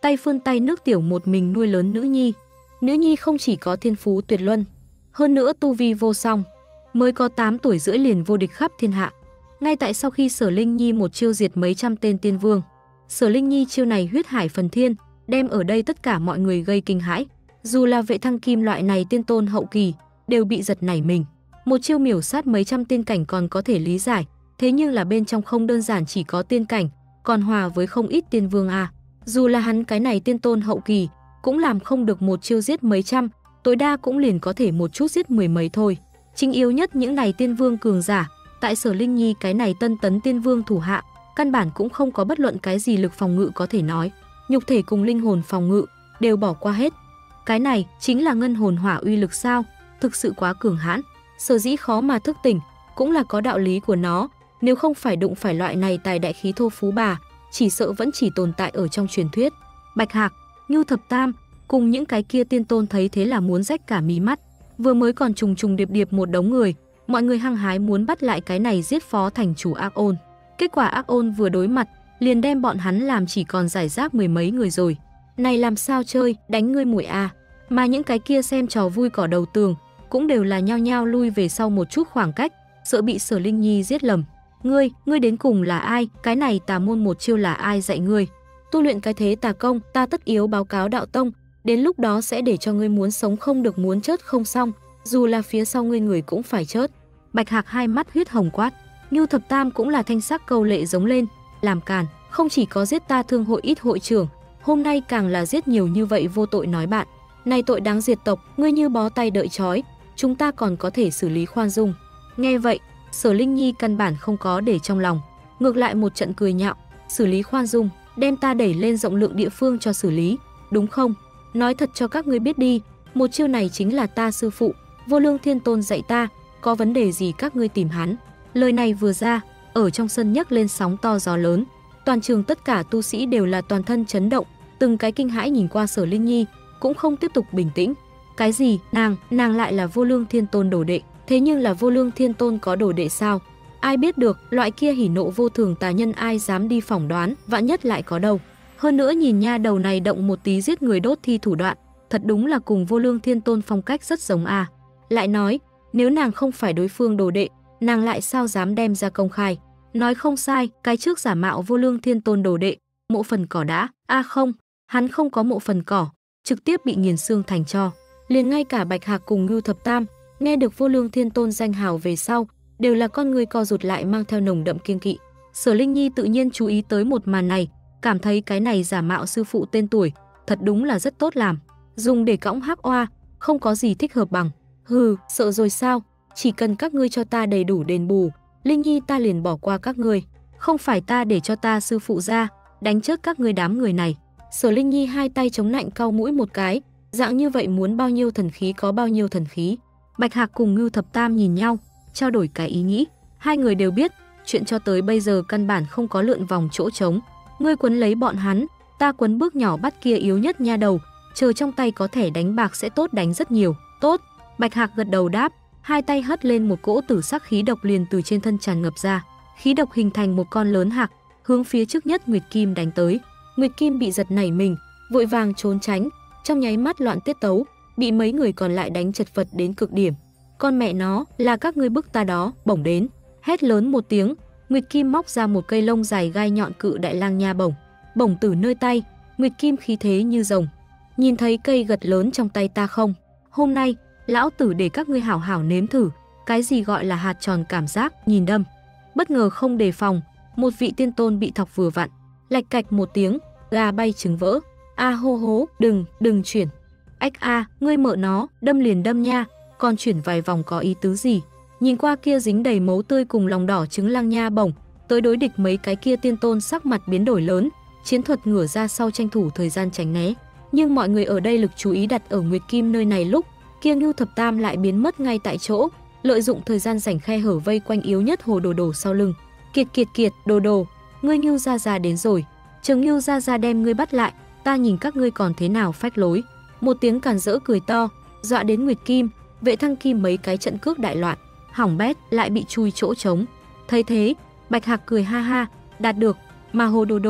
tay phương tay nước tiểu một mình nuôi lớn nữ nhi. Nữ nhi không chỉ có thiên phú tuyệt luân, hơn nữa tu vi vô song, mới có 8 tuổi rưỡi liền vô địch khắp thiên hạ. Ngay tại sau khi Sở Linh Nhi một chiêu diệt mấy trăm tên tiên vương, Sở Linh Nhi chiêu này huyết hải phần thiên, đem ở đây tất cả mọi người gây kinh hãi. Dù là vệ thăng kim loại này tiên tôn hậu kỳ, đều bị giật nảy mình. Một chiêu miểu sát mấy trăm tiên cảnh còn có thể lý giải, thế nhưng là bên trong không đơn giản chỉ có tiên cảnh, còn hòa với không ít tiên vương a. Dù là hắn cái này tiên tôn hậu kỳ, cũng làm không được một chiêu giết mấy trăm, tối đa cũng liền có thể một chút giết mười mấy thôi. Chính yếu nhất những này tiên vương cường giả, tại Sở Linh Nhi cái này tân tấn tiên vương thủ hạ, căn bản cũng không có bất luận cái gì lực phòng ngự có thể nói. Nhục thể cùng linh hồn phòng ngự đều bỏ qua hết. Cái này chính là ngân hồn hỏa uy lực sao? Thực sự quá cường hãn. Sở dĩ khó mà thức tỉnh, cũng là có đạo lý của nó. Nếu không phải đụng phải loại này tài đại khí thô phú bà, chỉ sợ vẫn chỉ tồn tại ở trong truyền thuyết. Bạch Hạc, Ngưu Thập Tam cùng những cái kia tiên tôn thấy thế là muốn rách cả mí mắt. Vừa mới còn trùng trùng điệp điệp một đống người, mọi người hăng hái muốn bắt lại cái này giết phó thành chủ Ác Ôn. Kết quả Ác Ôn vừa đối mặt, liền đem bọn hắn làm chỉ còn giải rác mười mấy người rồi. Này làm sao chơi, đánh ngươi muội à. Mà những cái kia xem trò vui cỏ đầu tường cũng đều là nhao nhao lui về sau một chút khoảng cách, sợ bị Sở Linh Nhi giết lầm. Ngươi đến cùng là ai? Cái này tà môn một chiêu là ai dạy ngươi? Tu luyện cái thế tà công, ta tất yếu báo cáo đạo tông, đến lúc đó sẽ để cho ngươi muốn sống không được muốn chết không xong, dù là phía sau ngươi người cũng phải chết. Bạch Hạc hai mắt huyết hồng quát. Ngưu Thập Tam cũng là thanh sắc câu lệ giống lên, làm càn, không chỉ có giết ta thương hội ít hội trưởng, hôm nay càng là giết nhiều như vậy vô tội nói bạn. Này tội đáng diệt tộc, ngươi như bó tay đợi trói, chúng ta còn có thể xử lý khoan dung. Nghe vậy, Sở Linh Nhi căn bản không có để trong lòng, ngược lại một trận cười nhạo, xử lý khoan dung, đem ta đẩy lên rộng lượng địa phương cho xử lý, đúng không? Nói thật cho các ngươi biết đi, một chiêu này chính là ta sư phụ, Vô Lương Thiên Tôn dạy ta, có vấn đề gì các ngươi tìm hắn. Lời này vừa ra, ở trong sân nhấc lên sóng to gió lớn, toàn trường tất cả tu sĩ đều là toàn thân chấn động, từng cái kinh hãi nhìn qua Sở Linh Nhi, cũng không tiếp tục bình tĩnh. Cái gì? Nàng lại là Vô Lương Thiên Tôn đồ đệ, thế nhưng là Vô Lương Thiên Tôn có đồ đệ sao? Ai biết được, loại kia hỉ nộ vô thường tà nhân ai dám đi phỏng đoán, vạn nhất lại có đâu. Hơn nữa nhìn nha đầu này động một tí giết người đốt thi thủ đoạn, thật đúng là cùng Vô Lương Thiên Tôn phong cách rất giống à. Lại nói, nếu nàng không phải đối phương đồ đệ, nàng lại sao dám đem ra công khai. Nói không sai, cái trước giả mạo Vô Lương Thiên Tôn đồ đệ, mộ phần cỏ đã. Không, hắn không có mộ phần cỏ, trực tiếp bị nghiền xương thành tro. Liền ngay cả Bạch Hạc cùng Ngưu Thập Tam, nghe được Vô Lương Thiên Tôn danh hào về sau, đều là con người co rụt lại mang theo nồng đậm kiêng kỵ. Sở Linh Nhi tự nhiên chú ý tới một màn này, cảm thấy cái này giả mạo sư phụ tên tuổi, thật đúng là rất tốt làm. Dùng để cõng hắc oa, không có gì thích hợp bằng. Hừ, sợ rồi sao? Chỉ cần các ngươi cho ta đầy đủ đền bù, Linh Nhi ta liền bỏ qua các ngươi. Không phải ta để cho ta sư phụ ra, đánh chết các ngươi đám người này. Sở Linh Nhi hai tay chống nạnh cau mũi một cái, dạng như vậy muốn bao nhiêu thần khí có bao nhiêu thần khí. Bạch Hạc cùng Ngưu Thập Tam nhìn nhau, trao đổi cái ý nghĩ. Hai người đều biết, chuyện cho tới bây giờ căn bản không có lượn vòng chỗ trống. Ngươi quấn lấy bọn hắn, ta quấn bước nhỏ bắt kia yếu nhất nha đầu, chờ trong tay có thẻ đánh bạc sẽ tốt đánh rất nhiều. Tốt. Bạch Hạc gật đầu đáp, hai tay hất lên một cỗ tử sắc khí độc liền từ trên thân tràn ngập ra. Khí độc hình thành một con lớn hạc, hướng phía trước nhất Nguyệt Kim đánh tới. Nguyệt Kim bị giật nảy mình, vội vàng trốn tránh, trong nháy mắt loạn tiết tấu, bị mấy người còn lại đánh chật vật đến cực điểm. Con mẹ nó, là các ngươi bức ta đó, bổng đến. Hét lớn một tiếng, Nguyệt Kim móc ra một cây lông dài gai nhọn cự đại lang nha bổng. Bổng từ nơi tay, Nguyệt Kim khí thế như rồng. Nhìn thấy cây gật lớn trong tay ta không? Hôm nay, lão tử để các ngươi hảo hảo nếm thử, cái gì gọi là hạt tròn cảm giác, nhìn đâm. Bất ngờ không đề phòng, một vị tiên tôn bị thọc vừa vặn. Lạch cạch một tiếng, gà bay trứng vỡ. Hô hố, đừng chuyển. Ách ngươi mợ nó, đâm liền đâm nha, còn chuyển vài vòng có ý tứ gì? Nhìn qua kia dính đầy máu tươi cùng lòng đỏ trứng lang nha bổng, tới đối địch mấy cái kia tiên tôn sắc mặt biến đổi lớn, chiến thuật ngửa ra sau tranh thủ thời gian tránh né. Nhưng mọi người ở đây lực chú ý đặt ở Nguyệt Kim nơi này lúc, kia Ngưu Thập Tam lại biến mất ngay tại chỗ, lợi dụng thời gian rảnh khe hở vây quanh yếu nhất Hồ Đồ Đồ sau lưng. Kiệt, Đồ Đồ, ngươi Ngưu gia gia đến rồi, chờ Ngưu gia gia đem ngươi bắt lại, ta nhìn các ngươi còn thế nào phách lối. Một tiếng càn rỡ cười to, dọa đến Nguyệt Kim, Vệ Thăng Kim mấy cái trận cước đại loạn, hỏng bét lại bị chui chỗ trống. Thấy thế, Bạch Hạc cười ha ha, đạt được, mà Hồ Đồ Đồ,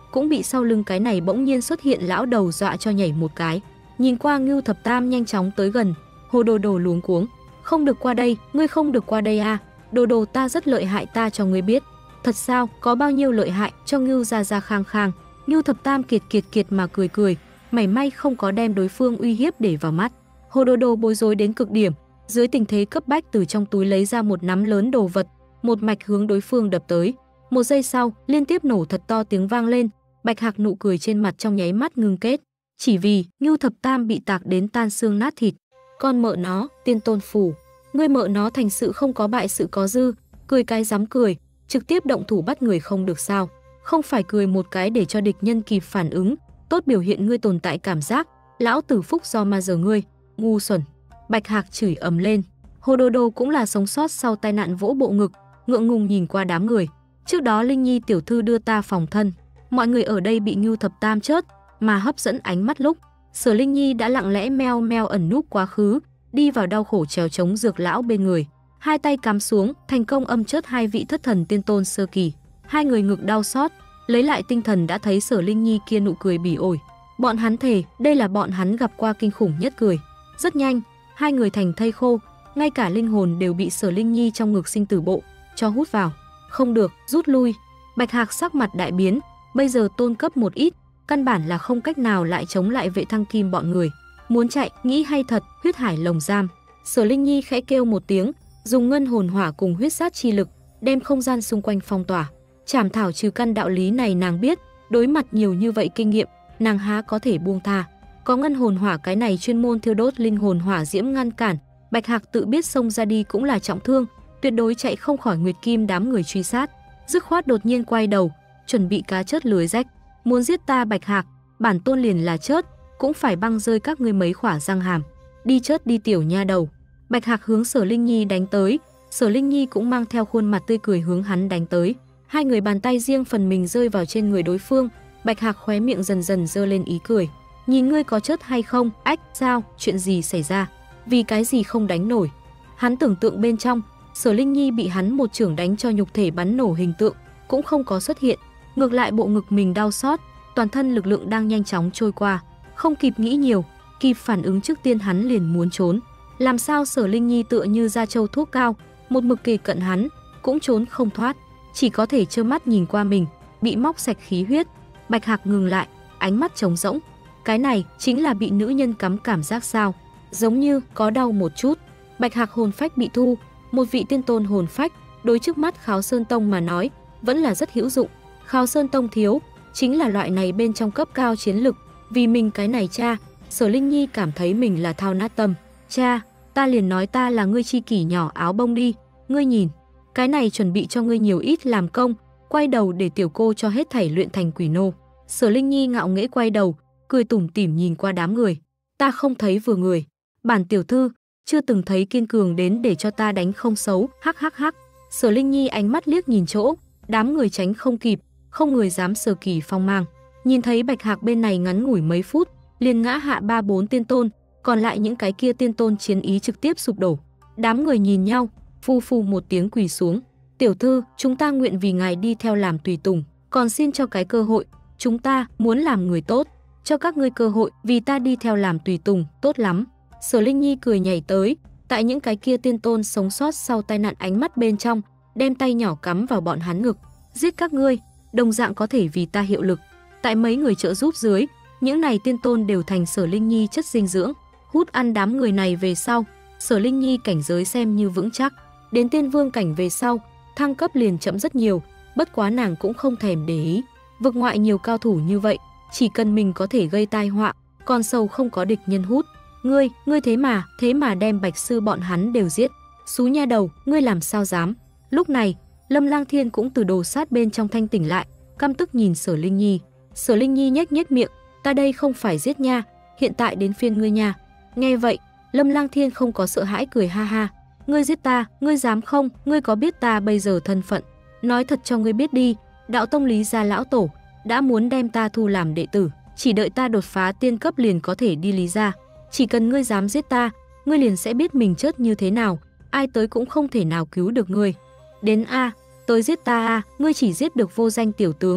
cũng bị sau lưng cái này bỗng nhiên xuất hiện lão đầu dọa cho nhảy một cái. Nhìn qua Ngưu Thập Tam nhanh chóng tới gần, Hồ Đồ Đồ luống cuống, không được qua đây, ngươi không được qua đây à, Đồ Đồ ta rất lợi hại, ta cho ngươi biết. Thật sao, có bao nhiêu lợi hại, cho Ngưu ra ra khang khang. Ngưu Thập Tam kiệt mà cười cười, mảy may không có đem đối phương uy hiếp để vào mắt. Hồ Đồ Đồ bối rối đến cực điểm, dưới tình thế cấp bách từ trong túi lấy ra một nắm lớn đồ vật, một mạch hướng đối phương đập tới. Một giây sau, liên tiếp nổ thật to tiếng vang lên, Bạch Hạc nụ cười trên mặt trong nháy mắt ngưng kết, chỉ vì Ngưu Thập Tam bị tạc đến tan xương nát thịt. Con mợ nó, tiên tôn phủ, ngươi mợ nó thành sự không có bại sự có dư, cười cái dám cười, trực tiếp động thủ bắt người không được sao? Không phải cười một cái để cho địch nhân kịp phản ứng, tốt biểu hiện ngươi tồn tại cảm giác, lão tử phúc do ma giờ ngươi, ngu xuẩn. Bạch Hạc chửi ầm lên. Hồ Đồ Đồ cũng là sống sót sau tai nạn vỗ bộ ngực, ngượng ngùng nhìn qua đám người. Trước đó Linh Nhi tiểu thư đưa ta phòng thân, mọi người ở đây bị Ngưu Thập Tam chớt mà hấp dẫn ánh mắt lúc Sở Linh Nhi đã lặng lẽ meo meo ẩn núp quá khứ, đi vào đau khổ trèo chống dược lão bên người, hai tay cắm xuống, thành công âm chớt hai vị thất thần tiên tôn sơ kỳ. Hai người ngực đau xót, lấy lại tinh thần đã thấy Sở Linh Nhi kia nụ cười bỉ ổi. Bọn hắn thề, đây là bọn hắn gặp qua kinh khủng nhất cười. Rất nhanh, hai người thành thây khô, ngay cả linh hồn đều bị Sở Linh Nhi trong ngực sinh tử bộ cho hút vào. Không được, rút lui. Bạch Hạc sắc mặt đại biến, bây giờ tôn cấp một ít, căn bản là không cách nào lại chống lại Vệ Thăng Kim bọn người. Muốn chạy, nghĩ hay thật, huyết hải lồng giam. Sở Linh Nhi khẽ kêu một tiếng, dùng ngân hồn hỏa cùng huyết sát chi lực, đem không gian xung quanh phong tỏa. Trảm thảo trừ căn đạo lý này nàng biết, đối mặt nhiều như vậy kinh nghiệm, nàng há có thể buông tha. Có ngân hồn hỏa cái này chuyên môn thiêu đốt linh hồn hỏa diễm ngăn cản, Bạch Hạc tự biết xông ra đi cũng là trọng thương, tuyệt đối chạy không khỏi Nguyệt Kim đám người truy sát. Dứt khoát đột nhiên quay đầu, chuẩn bị cá chớt lưới rách. Muốn giết ta Bạch Hạc, bản tôn liền là chớt, cũng phải băng rơi các ngươi mấy khỏa răng hàm. Đi chớt đi tiểu nha đầu. Bạch Hạc hướng Sở Linh Nhi đánh tới, Sở Linh Nhi cũng mang theo khuôn mặt tươi cười hướng hắn đánh tới. Hai người bàn tay riêng phần mình rơi vào trên người đối phương, Bạch Hạc khóe miệng dần dần giơ lên ý cười. Nhìn ngươi có chớt hay không? Ách, sao? Chuyện gì xảy ra? Vì cái gì không đánh nổi? Hắn tưởng tượng bên trong, Sở Linh Nhi bị hắn một chưởng đánh cho nhục thể bắn nổ hình tượng cũng không có xuất hiện, ngược lại bộ ngực mình đau xót, toàn thân lực lượng đang nhanh chóng trôi qua, không kịp nghĩ nhiều, kịp phản ứng trước tiên hắn liền muốn trốn. Làm sao Sở Linh Nhi tựa như da trâu thuốc cao, một mực kề cận hắn, cũng trốn không thoát, chỉ có thể trơ mắt nhìn qua mình bị móc sạch khí huyết. Bạch Hạc ngừng lại, ánh mắt trống rỗng. Cái này chính là bị nữ nhân cắm cảm giác sao? Giống như có đau một chút. Bạch Hạc hồn phách bị thu, một vị tiên tôn hồn phách, đối trước mắt Kháo Sơn Tông mà nói, vẫn là rất hữu dụng. Kháo Sơn Tông thiếu, chính là loại này bên trong cấp cao chiến lực. Vì mình cái này cha, Sở Linh Nhi cảm thấy mình là thao nát tâm. Cha, ta liền nói ta là ngươi chi kỷ nhỏ áo bông đi, ngươi nhìn, cái này chuẩn bị cho ngươi nhiều ít làm công, quay đầu để tiểu cô cho hết thảy luyện thành quỷ nô. Sở Linh Nhi ngạo nghễ quay đầu, cười tủm tỉm nhìn qua đám người. Ta không thấy vừa người, bản tiểu thư chưa từng thấy kiên cường đến để cho ta đánh không xấu, hắc hắc hắc. Sở Linh Nhi ánh mắt liếc nhìn chỗ, đám người tránh không kịp, không người dám sờ kỳ phong mang. Nhìn thấy Bạch Hạc bên này ngắn ngủi mấy phút, liền ngã hạ 3-4 tiên tôn, còn lại những cái kia tiên tôn chiến ý trực tiếp sụp đổ. Đám người nhìn nhau, phù phù một tiếng quỳ xuống. Tiểu thư, chúng ta nguyện vì ngài đi theo làm tùy tùng, còn xin cho cái cơ hội, chúng ta muốn làm người tốt, cho các ngươi cơ hội vì ta đi theo làm tùy tùng, tốt lắm. Sở Linh Nhi cười nhảy tới, tại những cái kia tiên tôn sống sót sau tai nạn ánh mắt bên trong, đem tay nhỏ cắm vào bọn hắn ngực. Giết các ngươi, đồng dạng có thể vì ta hiệu lực. Tại mấy người trợ giúp dưới, những này tiên tôn đều thành Sở Linh Nhi chất dinh dưỡng, hút ăn đám người này về sau, Sở Linh Nhi cảnh giới xem như vững chắc. Đến tiên vương cảnh về sau, thăng cấp liền chậm rất nhiều, bất quá nàng cũng không thèm để ý. Vực ngoại nhiều cao thủ như vậy, chỉ cần mình có thể gây tai họa, còn sâu không có địch nhân hút. Ngươi thế mà đem Bạch sư bọn hắn đều giết. Xú nha đầu, ngươi làm sao dám? Lúc này, Lâm Lang Thiên cũng từ đồ sát bên trong thanh tỉnh lại, căm tức nhìn Sở Linh Nhi. Sở Linh Nhi nhếch nhếch miệng, ta đây không phải giết nha, hiện tại đến phiên ngươi nha. Nghe vậy, Lâm Lang Thiên không có sợ hãi cười ha ha. Ngươi giết ta, ngươi dám không? Ngươi có biết ta bây giờ thân phận? Nói thật cho ngươi biết đi, đạo tông Lý gia lão tổ đã muốn đem ta thu làm đệ tử, chỉ đợi ta đột phá tiên cấp liền có thể đi Lý gia. Chỉ cần ngươi dám giết ta, ngươi liền sẽ biết mình chết như thế nào, ai tới cũng không thể nào cứu được ngươi. Đến a, tới giết ta a, ngươi chỉ giết được vô danh tiểu tướng,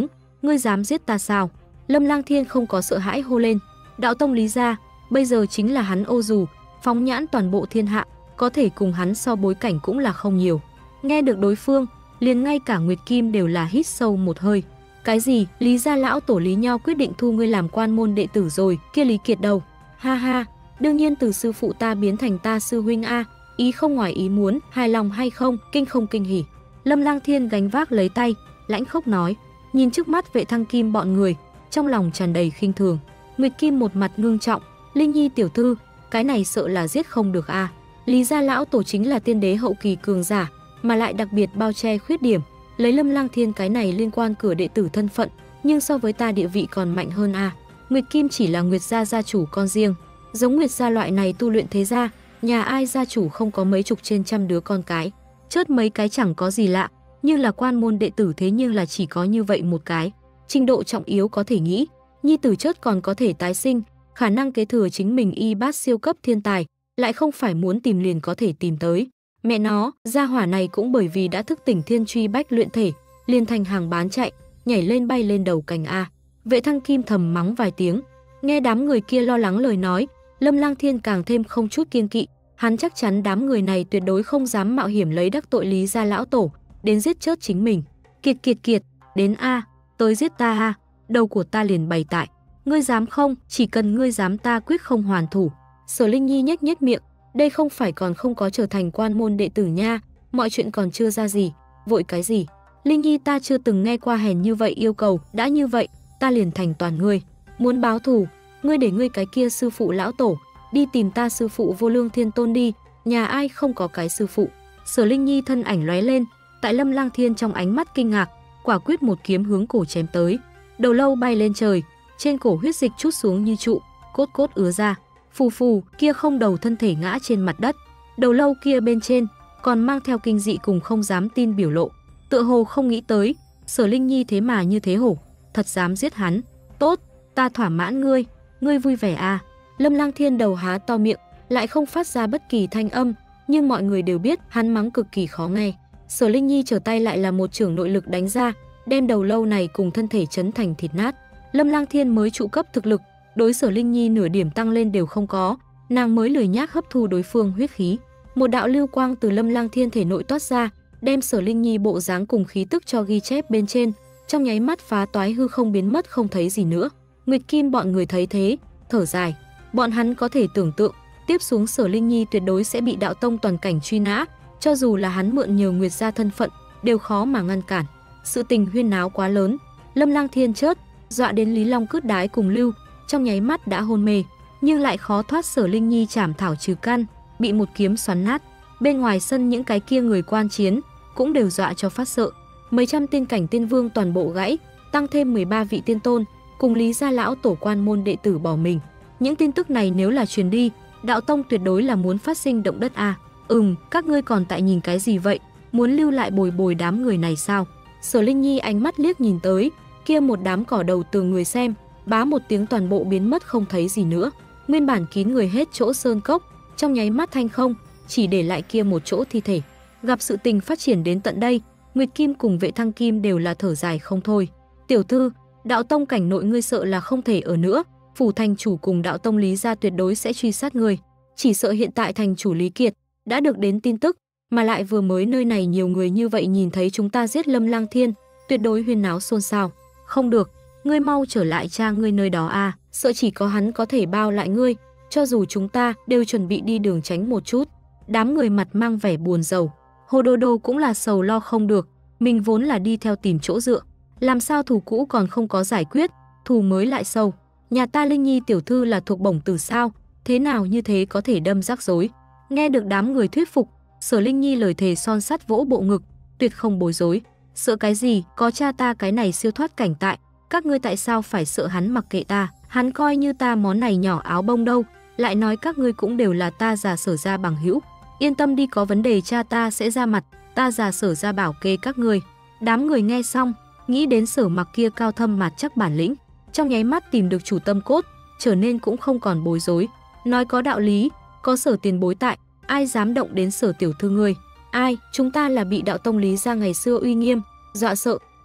ngươi dám giết ta sao? Lâm Lang Thiên không có sợ hãi hô lên. Đạo tông Lý gia, bây giờ chính là hắn ô dù, phóng nhãn toàn bộ thiên hạ, có thể cùng hắn so bối cảnh cũng là không nhiều. Nghe được đối phương, liền ngay cả Nguyệt Kim đều là hít sâu một hơi. Cái gì? Lý gia lão tổ Lý Nho quyết định thu ngươi làm quan môn đệ tử rồi, kia Lý Kiệt đâu? Ha ha, đương nhiên từ sư phụ ta biến thành ta sư huynh a, ý không ngoài ý muốn, hài lòng hay không kinh hỉ. Lâm Lang Thiên gánh vác lấy tay, lãnh khốc nói, nhìn trước mắt Vệ Thăng Kim bọn người, trong lòng tràn đầy khinh thường. Nguyệt Kim một mặt ngưng trọng, Linh Nhi tiểu thư, cái này sợ là giết không được a. Lý gia lão tổ chính là tiên đế hậu kỳ cường giả, mà lại đặc biệt bao che khuyết điểm, lấy Lâm Lang Thiên cái này liên quan cửa đệ tử thân phận, nhưng so với ta địa vị còn mạnh hơn a. Nguyệt Kim chỉ là Nguyệt gia gia chủ con riêng, giống Nguyệt gia loại này tu luyện thế gia, nhà ai gia chủ không có mấy chục trên trăm đứa con cái, chớt mấy cái chẳng có gì lạ, nhưng là quan môn đệ tử thế nhưng là chỉ có như vậy một cái. Trình độ trọng yếu có thể nghĩ, nhi tử chớt còn có thể tái sinh, khả năng kế thừa chính mình y bát siêu cấp thiên tài, lại không phải muốn tìm liền có thể tìm tới. Mẹ nó, gia hỏa này cũng bởi vì đã thức tỉnh thiên truy bách luyện thể, liền thành hàng bán chạy, nhảy lên bay lên đầu cành a. Vệ Thăng Kim thầm mắng vài tiếng, nghe đám người kia lo lắng lời nói, Lâm Lang Thiên càng thêm không chút kiêng kỵ, hắn chắc chắn đám người này tuyệt đối không dám mạo hiểm lấy đắc tội Lý gia lão tổ, đến giết chớt chính mình. Kiệt, đến a, tới giết ta a, đầu của ta liền bày tại. Ngươi dám không? Chỉ cần ngươi dám ta quyết không hoàn thủ. Sở Linh Nhi nhếch miệng, đây không phải còn không có trở thành quan môn đệ tử nha, mọi chuyện còn chưa ra gì, vội cái gì? Linh Nhi ta chưa từng nghe qua hèn như vậy yêu cầu, đã như vậy, ta liền thành toàn ngươi. Muốn báo thù, ngươi để ngươi cái kia sư phụ lão tổ đi tìm ta sư phụ Vô Lương Thiên Tôn đi, nhà ai không có cái sư phụ. Sở Linh Nhi thân ảnh lóe lên, tại Lâm Lang Thiên trong ánh mắt kinh ngạc, quả quyết một kiếm hướng cổ chém tới. Đầu lâu bay lên trời, trên cổ huyết dịch trút xuống như trụ, cốt ứa ra. Phù phù, kia không đầu thân thể ngã trên mặt đất. Đầu lâu kia bên trên còn mang theo kinh dị cùng không dám tin biểu lộ, tựa hồ không nghĩ tới Sở Linh Nhi thế mà như thế hổ, thật dám giết hắn. Tốt, ta thỏa mãn ngươi, ngươi vui vẻ à? Lâm Lang Thiên đầu há to miệng, lại không phát ra bất kỳ thanh âm, nhưng mọi người đều biết hắn mắng cực kỳ khó nghe. Sở Linh Nhi trở tay lại là một chưởng nội lực đánh ra, đem đầu lâu này cùng thân thể chấn thành thịt nát. Lâm Lang Thiên mới trụ cấp thực lực, đối Sở Linh Nhi nửa điểm tăng lên đều không có, nàng mới lười nhác hấp thu đối phương huyết khí. Một đạo lưu quang từ Lâm Lang Thiên thể nội toát ra, đem Sở Linh Nhi bộ dáng cùng khí tức cho ghi chép bên trên, trong nháy mắt phá toái hư không biến mất không thấy gì nữa. Nguyệt Kim bọn người thấy thế, thở dài, bọn hắn có thể tưởng tượng, tiếp xuống Sở Linh Nhi tuyệt đối sẽ bị đạo tông toàn cảnh truy nã, cho dù là hắn mượn nhờ Nguyệt gia thân phận, đều khó mà ngăn cản. Sự tình huyên náo quá lớn, Lâm Lang Thiên chớt dọa đến Lý Long Cứt Đái cùng Lưu, trong nháy mắt đã hôn mê, nhưng lại khó thoát Sở Linh Nhi chảm thảo trừ căn, bị một kiếm xoắn nát. Bên ngoài sân những cái kia người quan chiến cũng đều dọa cho phát sợ. Mấy trăm tiên cảnh tiên vương toàn bộ gãy, tăng thêm 13 vị tiên tôn cùng Lý gia lão tổ quan môn đệ tử bỏ mình. Những tin tức này nếu là truyền đi, đạo tông tuyệt đối là muốn phát sinh động đất a. Các ngươi còn tại nhìn cái gì vậy? Muốn lưu lại bồi đám người này sao? Sở Linh Nhi ánh mắt liếc nhìn tới, kia một đám cỏ đầu từ người xem, bá một tiếng toàn bộ biến mất không thấy gì nữa. Nguyên bản kín người hết chỗ sơn cốc, trong nháy mắt thanh không, chỉ để lại kia một chỗ thi thể. Gặp sự tình phát triển đến tận đây, Nguyệt Kim cùng Vệ Thăng Kim đều là thở dài không thôi. Tiểu thư, đạo tông cảnh nội ngươi sợ là không thể ở nữa, phủ thành chủ cùng đạo tông Lý gia tuyệt đối sẽ truy sát ngươi. Chỉ sợ hiện tại thành chủ Lý Kiệt đã được đến tin tức, mà lại vừa mới nơi này nhiều người như vậy nhìn thấy chúng ta giết Lâm Lang Thiên, tuyệt đối huyên náo xôn xao. Không được, ngươi mau trở lại cha ngươi nơi đó a, sợ chỉ có hắn có thể bao lại ngươi, cho dù chúng ta đều chuẩn bị đi đường tránh một chút. Đám người mặt mang vẻ buồn rầu, Hồ Đô Đô cũng là sầu lo không được, mình vốn là đi theo tìm chỗ dựa, làm sao thù cũ còn không có giải quyết, thù mới lại sâu. Nhà ta Linh Nhi tiểu thư là thuộc bổng tử sao, thế nào như thế có thể đâm rắc rối. Nghe được đám người thuyết phục, Sở Linh Nhi lời thề son sắt vỗ bộ ngực, tuyệt không bối rối. Sợ cái gì, có cha ta cái này siêu thoát cảnh tại, các ngươi tại sao phải sợ hắn mặc kệ ta, hắn coi như ta món này nhỏ áo bông đâu, lại nói các ngươi cũng đều là ta già Sở gia bằng hữu. Yên tâm đi, có vấn đề cha ta sẽ ra mặt, ta già Sở gia bảo kê các ngươi. Đám người nghe xong, nghĩ đến Sở Mặc kia cao thâm mặt chắc bản lĩnh, trong nháy mắt tìm được chủ tâm cốt, trở nên cũng không còn bối rối. Nói có đạo lý, có Sở tiền bối tại, ai dám động đến Sở tiểu thư ngươi? Ai, chúng ta là bị đạo tông Lý gia ngày xưa uy nghiêm dọa sợ,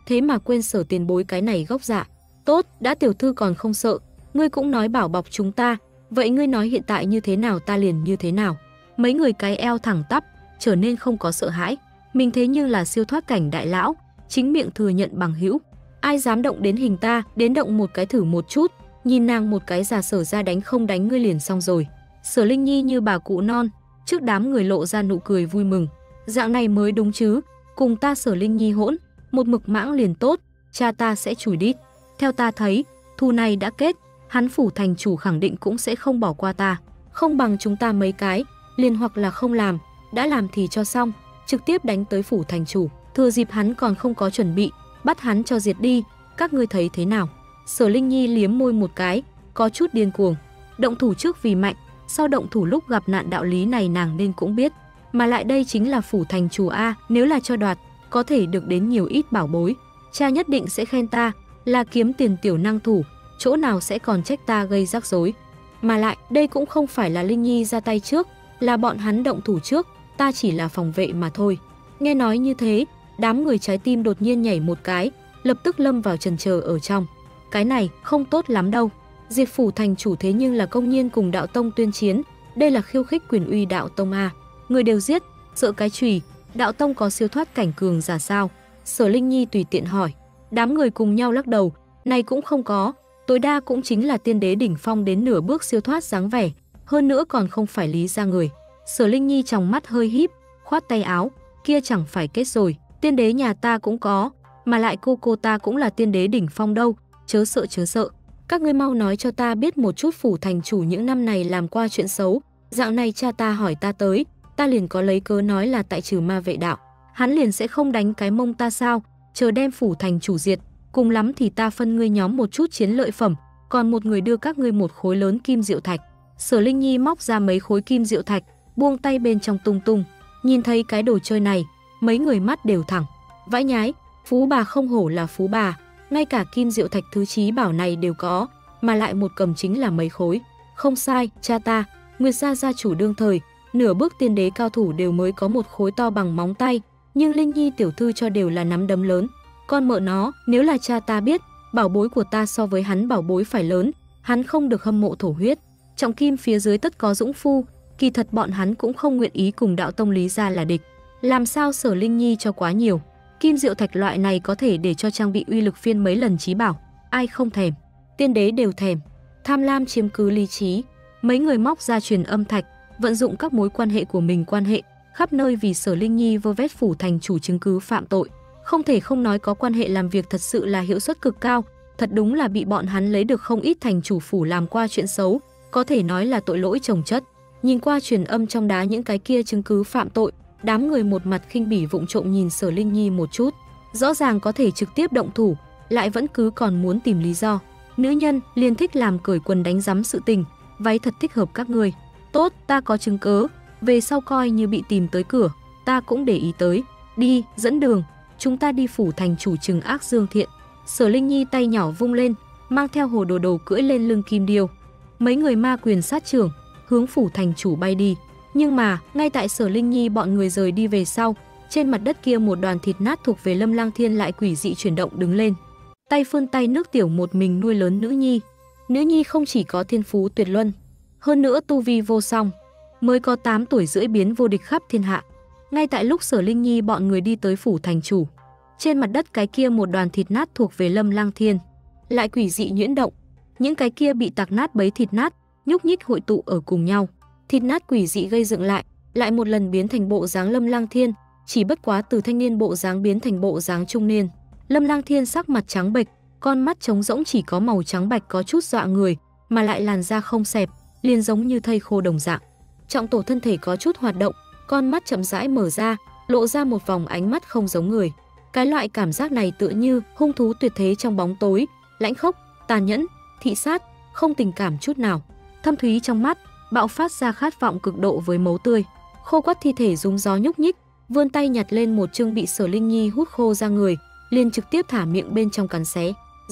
thế mà quên Sở tiền bối cái này gốc dạ. Tốt, đã tiểu thư còn không sợ, ngươi cũng nói bảo bọc chúng ta, vậy ngươi nói hiện tại như thế nào ta liền như thế nào. Mấy người cái eo thẳng tắp, trở nên không có sợ hãi. Mình thế nhưng là siêu thoát cảnh đại lão, chính miệng thừa nhận bằng hữu. Ai dám động đến hình ta, đến động một cái thử một chút, nhìn nàng một cái giả Sở ra đánh không đánh ngươi liền xong rồi. Sở Linh Nhi như bà cụ non, trước đám người lộ ra nụ cười vui mừng. Dạng này mới đúng chứ, cùng ta Sở Linh Nhi hỗn, một mực mãng liền tốt, cha ta sẽ chùi đít. Theo ta thấy, thù này đã kết, hắn phủ thành chủ khẳng định cũng sẽ không bỏ qua ta. Không bằng chúng ta mấy cái, liền hoặc là không làm, đã làm thì cho xong, trực tiếp đánh tới phủ thành chủ, thừa dịp hắn còn không có chuẩn bị, bắt hắn cho diệt đi, các ngươi thấy thế nào? Sở Linh Nhi liếm môi một cái, có chút điên cuồng. Động thủ trước vì mạnh, sau động thủ lúc gặp nạn đạo lý này nàng nên cũng biết. Mà lại đây chính là phủ thành chủ A, nếu là cho đoạt, có thể được đến nhiều ít bảo bối. Cha nhất định sẽ khen ta, là kiếm tiền tiểu năng thủ, chỗ nào sẽ còn trách ta gây rắc rối. Mà lại, đây cũng không phải là Linh Nhi ra tay trước, là bọn hắn động thủ trước, ta chỉ là phòng vệ mà thôi. Nghe nói như thế, đám người trái tim đột nhiên nhảy một cái, lập tức lâm vào chần chờ ở trong. Cái này không tốt lắm đâu. Diệt phủ thành chủ thế nhưng là công nhiên cùng đạo tông tuyên chiến, đây là khiêu khích quyền uy đạo tông a. Người đều giết, sợ cái chùy, đạo tông có siêu thoát cảnh cường giả sao? Sở Linh Nhi tùy tiện hỏi. Đám người cùng nhau lắc đầu, này cũng không có, tối đa cũng chính là tiên đế đỉnh phong đến nửa bước siêu thoát dáng vẻ, hơn nữa còn không phải lý ra người. Sở Linh Nhi trong mắt hơi híp, khoát tay áo, kia chẳng phải kết rồi, tiên đế nhà ta cũng có, mà lại cô ta cũng là tiên đế đỉnh phong đâu, chớ sợ chớ sợ. Các ngươi mau nói cho ta biết một chút phủ thành chủ những năm này làm qua chuyện xấu, dạo này cha ta hỏi ta tới, ta liền có lấy cớ nói là tại trừ ma vệ đạo, hắn liền sẽ không đánh cái mông ta sao, chờ đem phủ thành chủ diệt, cùng lắm thì ta phân ngươi nhóm một chút chiến lợi phẩm, còn một người đưa các ngươi một khối lớn kim diệu thạch. Sở Linh Nhi móc ra mấy khối kim diệu thạch, buông tay bên trong tung tung, nhìn thấy cái đồ chơi này, mấy người mắt đều thẳng, vãi nhái, phú bà không hổ là phú bà, ngay cả kim diệu thạch thứ chí bảo này đều có, mà lại một cầm chính là mấy khối. Không sai, cha ta, Nguyệt gia gia chủ đương thời, nửa bước tiên đế cao thủ đều mới có một khối to bằng móng tay, nhưng Linh Nhi tiểu thư cho đều là nắm đấm lớn. Con mợ nó, nếu là cha ta biết, bảo bối của ta so với hắn bảo bối phải lớn, hắn không được hâm mộ thổ huyết. Trọng kim phía dưới tất có dũng phu, kỳ thật bọn hắn cũng không nguyện ý cùng đạo tông Lý gia là địch. Làm sao Sở Linh Nhi cho quá nhiều? Kim diệu thạch loại này có thể để cho trang bị uy lực phiên mấy lần chí bảo, ai không thèm? Tiên đế đều thèm. Tham lam chiếm cứ lý trí, mấy người móc ra truyền âm thạch, vận dụng các mối quan hệ của mình quan hệ, khắp nơi vì Sở Linh Nhi vơ vét phủ thành chủ chứng cứ phạm tội. Không thể không nói có quan hệ làm việc thật sự là hiệu suất cực cao, thật đúng là bị bọn hắn lấy được không ít thành chủ phủ làm qua chuyện xấu, có thể nói là tội lỗi chồng chất. Nhìn qua truyền âm trong đá những cái kia chứng cứ phạm tội, đám người một mặt khinh bỉ vụng trộm nhìn Sở Linh Nhi một chút, rõ ràng có thể trực tiếp động thủ, lại vẫn cứ còn muốn tìm lý do. Nữ nhân liền thích làm cởi quần đánh rắm sự tình, váy thật thích hợp các người. Tốt, ta có chứng cớ, về sau coi như bị tìm tới cửa, ta cũng để ý tới. Đi, dẫn đường, chúng ta đi phủ thành chủ trừng ác dương thiện. Sở Linh Nhi tay nhỏ vung lên, mang theo Hồ Đồ Đồ cưỡi lên lưng kim điêu. Mấy người ma quyền sát trưởng, hướng phủ thành chủ bay đi. Nhưng mà, ngay tại Sở Linh Nhi bọn người rời đi về sau, trên mặt đất kia một đoàn thịt nát thuộc về Lâm Lang Thiên lại quỷ dị chuyển động đứng lên. Tay phun tay nước tiểu một mình nuôi lớn nữ nhi. Nữ nhi không chỉ có thiên phú tuyệt luân, hơn nữa tu vi vô song, mới có 8 tuổi rưỡi biến vô địch khắp thiên hạ. Ngay tại lúc Sở Linh Nhi bọn người đi tới phủ thành chủ, trên mặt đất cái kia một đoàn thịt nát thuộc về Lâm Lang Thiên lại quỷ dị nhuyễn động, những cái kia bị tạc nát bấy thịt nát nhúc nhích hội tụ ở cùng nhau. Thịt nát quỷ dị gây dựng lại một lần biến thành bộ dáng Lâm Lang Thiên, chỉ bất quá từ thanh niên bộ dáng biến thành bộ dáng trung niên. Lâm Lang Thiên sắc mặt trắng bệch, con mắt trống rỗng chỉ có màu trắng bạch có chút dọa người, mà lại làn da không xẹp, liền giống như thây khô đồng dạng. Trọng tổ thân thể có chút hoạt động, con mắt chậm rãi mở ra, lộ ra một vòng ánh mắt không giống người. Cái loại cảm giác này tựa như hung thú tuyệt thế trong bóng tối, lãnh khốc, tàn nhẫn, thị sát, không tình cảm chút nào. Thâm thúy trong mắt, bạo phát ra khát vọng cực độ với máu tươi. Khô quắt thi thể rúng gió nhúc nhích, vươn tay nhặt lên một chương bị Sở Linh Nhi hút khô ra người, liền trực tiếp thả miệng bên trong cắn xé.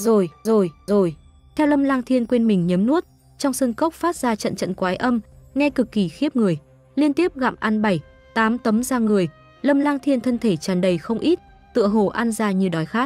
Rồi. Theo Lâm Lang Thiên quên mình nhấm nuốt, trong sơn cốc phát ra trận trận quái âm, nghe cực kỳ khiếp người. Liên tiếp gặm ăn 7-8 tấm da người, Lâm Lang Thiên thân thể tràn đầy không ít, tựa hồ ăn ra như đói khát.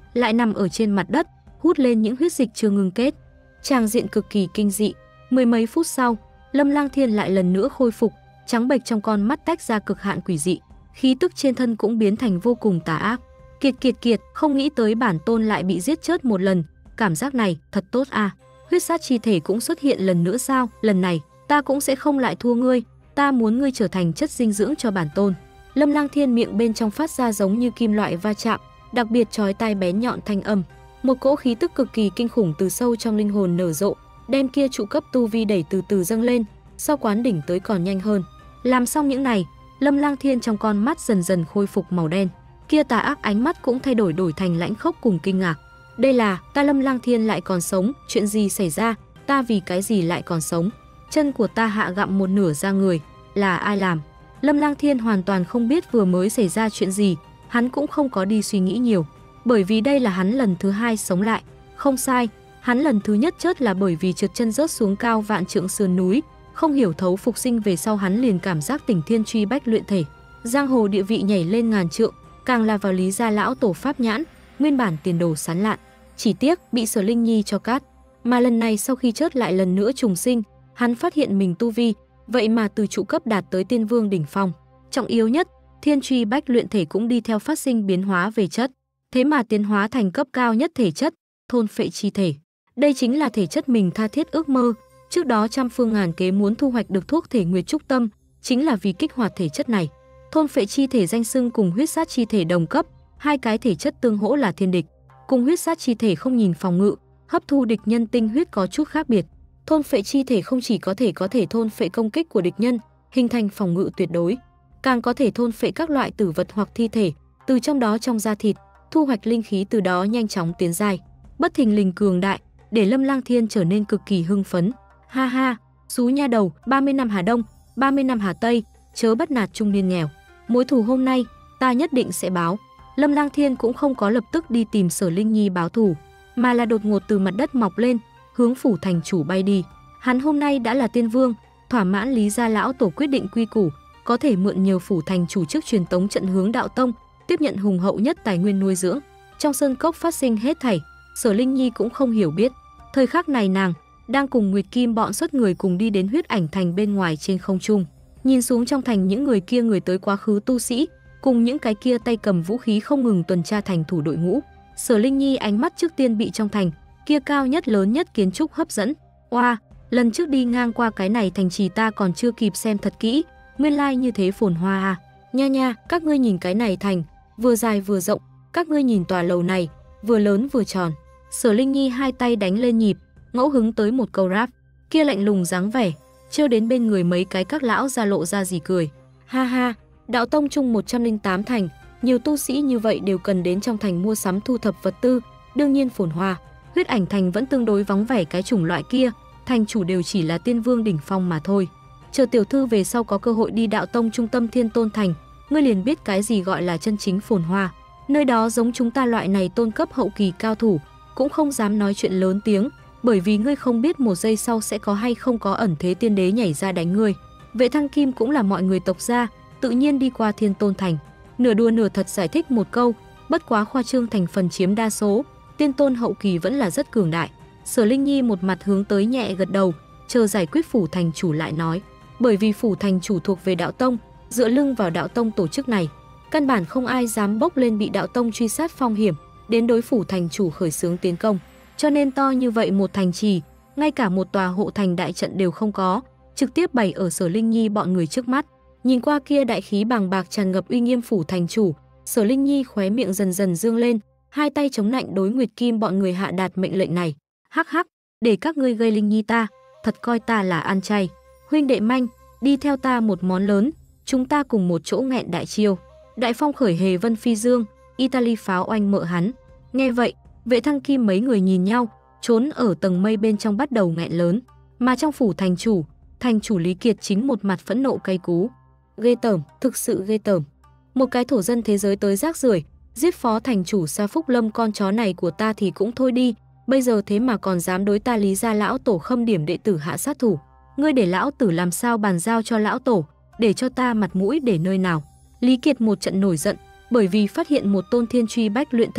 lại nằm ở trên mặt đất, hút lên những huyết dịch chưa ngưng kết. Tràng diện cực kỳ kinh dị. Mười mấy phút sau, Lâm Lang Thiên lại lần nữa khôi phục, trắng bệch trong con mắt tách ra cực hạn quỷ dị, khí tức trên thân cũng biến thành vô cùng tà ác. Kiệt, không nghĩ tới bản tôn lại bị giết chết một lần, cảm giác này thật tốt à. Huyết sát chi thể cũng xuất hiện lần nữa sao? Lần này ta cũng sẽ không lại thua ngươi, ta muốn ngươi trở thành chất dinh dưỡng cho bản tôn. Lâm Lang Thiên miệng bên trong phát ra giống như kim loại va chạm, đặc biệt chói tai bén nhọn thanh âm. Một cỗ khí tức cực kỳ kinh khủng từ sâu trong linh hồn nở rộ, đem kia trụ cấp tu vi đẩy từ từ dâng lên, sau quán đỉnh tới còn nhanh hơn. Làm xong những này, Lâm Lang Thiên trong con mắt dần dần khôi phục màu đen, kia tà ác ánh mắt cũng thay đổi thành lãnh khốc cùng kinh ngạc. Đây là, ta Lâm Lang Thiên lại còn sống, chuyện gì xảy ra, ta vì cái gì lại còn sống? Chân của ta hạ gặm một nửa da người, là ai làm? Lâm Lang Thiên hoàn toàn không biết vừa mới xảy ra chuyện gì, hắn cũng không có đi suy nghĩ nhiều, bởi vì đây là hắn lần thứ hai sống lại. Không sai, hắn lần thứ nhất chết là bởi vì trượt chân rớt xuống cao vạn trượng sườn núi, không hiểu thấu phục sinh về sau hắn liền cảm giác tỉnh thiên truy bách luyện thể, giang hồ địa vị nhảy lên ngàn trượng, càng là vào Lý Gia lão tổ pháp nhãn, nguyên bản tiền đồ sán lạn, chỉ tiếc bị Sở Linh Nhi cho cát. Mà lần này sau khi chết lại lần nữa trùng sinh, hắn phát hiện mình tu vi vậy mà từ trụ cấp đạt tới tiên vương đỉnh phong. Trọng yếu nhất, thiên truy bách luyện thể cũng đi theo phát sinh biến hóa về chất, thế mà tiến hóa thành cấp cao nhất thể chất, thôn phệ chi thể. Đây chính là thể chất mình tha thiết ước mơ, trước đó trăm phương ngàn kế muốn thu hoạch được thuốc thể Nguyệt Trúc Tâm, chính là vì kích hoạt thể chất này. Thôn phệ chi thể danh xưng cùng huyết sát chi thể đồng cấp, hai cái thể chất tương hỗ là thiên địch. Cùng huyết sát chi thể không nhìn phòng ngự, hấp thu địch nhân tinh huyết có chút khác biệt. Thôn phệ chi thể không chỉ có thể thôn phệ công kích của địch nhân, hình thành phòng ngự tuyệt đối, càng có thể thôn phệ các loại tử vật hoặc thi thể, từ trong đó trong da thịt, thu hoạch linh khí từ đó nhanh chóng tiến giai. Bất thình lình cường đại, để Lâm Lang Thiên trở nên cực kỳ hưng phấn. Ha ha, xú nha đầu, 30 năm Hà Đông, 30 năm Hà Tây, chớ bắt nạt trung niên nghèo. Mối thù hôm nay, ta nhất định sẽ báo. Lâm Lang Thiên cũng không có lập tức đi tìm Sở Linh Nhi báo thù, mà là đột ngột từ mặt đất mọc lên, hướng phủ thành chủ bay đi. Hắn hôm nay đã là tiên vương, thỏa mãn Lý Gia lão tổ quyết định quy củ, có thể mượn nhờ phủ thành chủ trước truyền tống trận hướng đạo tông, tiếp nhận hùng hậu nhất tài nguyên nuôi dưỡng. Trong sơn cốc phát sinh hết thảy, Sở Linh Nhi cũng không hiểu biết. Thời khắc này nàng đang cùng Nguyệt Kim bọn xuất người cùng đi đến Huyết Ảnh Thành bên ngoài trên không trung, nhìn xuống trong thành những người kia người tới quá khứ tu sĩ, cùng những cái kia tay cầm vũ khí không ngừng tuần tra thành thủ đội ngũ. Sở Linh Nhi ánh mắt trước tiên bị trong thành kia cao nhất lớn nhất kiến trúc hấp dẫn. Oa, lần trước đi ngang qua cái này thành trì ta còn chưa kịp xem thật kỹ, nguyên lai như thế phồn hoa à. Nha, các ngươi nhìn cái này thành, vừa dài vừa rộng, các ngươi nhìn tòa lầu này, vừa lớn vừa tròn. Sở Linh Nhi hai tay đánh lên nhịp, ngẫu hứng tới một câu rap, kia lạnh lùng dáng vẻ, trêu đến bên người mấy cái các lão ra lộ ra gì cười. Ha ha, đạo tông chung 108 thành, nhiều tu sĩ như vậy đều cần đến trong thành mua sắm thu thập vật tư, đương nhiên phồn hoa. Huyết Ảnh Thành vẫn tương đối vắng vẻ cái chủng loại kia, thành chủ đều chỉ là tiên vương đỉnh phong mà thôi. Chờ tiểu thư về sau có cơ hội đi đạo tông trung tâm Thiên Tôn Thành, ngươi liền biết cái gì gọi là chân chính phồn hoa. Nơi đó giống chúng ta loại này tôn cấp hậu kỳ cao thủ, cũng không dám nói chuyện lớn tiếng, bởi vì ngươi không biết một giây sau sẽ có hay không có ẩn thế tiên đế nhảy ra đánh ngươi. Vệ Thăng Kim cũng là mọi người tộc gia, tự nhiên đi qua Thiên Tôn Thành. Nửa đùa nửa thật giải thích một câu, bất quá khoa trương thành phần chiếm đa số, tiên tôn hậu kỳ vẫn là rất cường đại. Sở Linh Nhi một mặt hướng tới nhẹ gật đầu, chờ giải quyết phủ thành chủ lại nói. Bởi vì phủ thành chủ thuộc về đạo tông, dựa lưng vào đạo tông tổ chức này, căn bản không ai dám bốc lên bị đạo tông truy sát phong hiểm, đến đối phủ thành chủ khởi xướng tiến công. Cho nên to như vậy một thành trì, ngay cả một tòa hộ thành đại trận đều không có, trực tiếp bày ở Sở Linh Nhi bọn người trước mắt. Nhìn qua kia đại khí bàng bạc tràn ngập uy nghiêm phủ thành chủ, Sở Linh Nhi khóe miệng dần dần dương lên, hai tay chống nạnh đối Nguyệt Kim bọn người hạ đạt mệnh lệnh này. Hắc hắc, để các ngươi gây Linh Nhi ta, thật coi ta là ăn chay. Huynh đệ manh, đi theo ta một món lớn, chúng ta cùng một chỗ nghẹn đại chiêu. Đại phong khởi hề vân phi dương, Italy pháo oanh mợ hắn. Nghe vậy, Vệ Thăng Kim mấy người nhìn nhau, trốn ở tầng mây bên trong bắt đầu nghẹn lớn. Mà trong phủ thành chủ Lý Kiệt chính một mặt phẫn nộ cay cú. Ghê tởm, thực sự ghê tởm. Một cái thổ dân thế giới tới rác rưởi, giết phó thành chủ Sa Phúc Lâm con chó này của ta thì cũng thôi đi, bây giờ thế mà còn dám đối ta Lý Gia lão tổ khâm điểm đệ tử hạ sát thủ. Ngươi để lão tử làm sao bàn giao cho lão tổ, để cho ta mặt mũi để nơi nào? Lý Kiệt một trận nổi giận, bởi vì phát hiện một tôn thiên truy bách luyện thể,